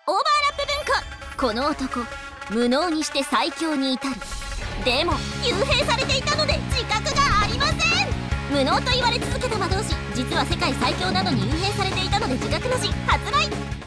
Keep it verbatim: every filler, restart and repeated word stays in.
オーバーラップ文化。この男無能にして最強に至る。でも幽閉されていたので自覚がありません。無能と言われ続けた魔導士、実は世界最強なのに幽閉されていたので自覚なし。発売。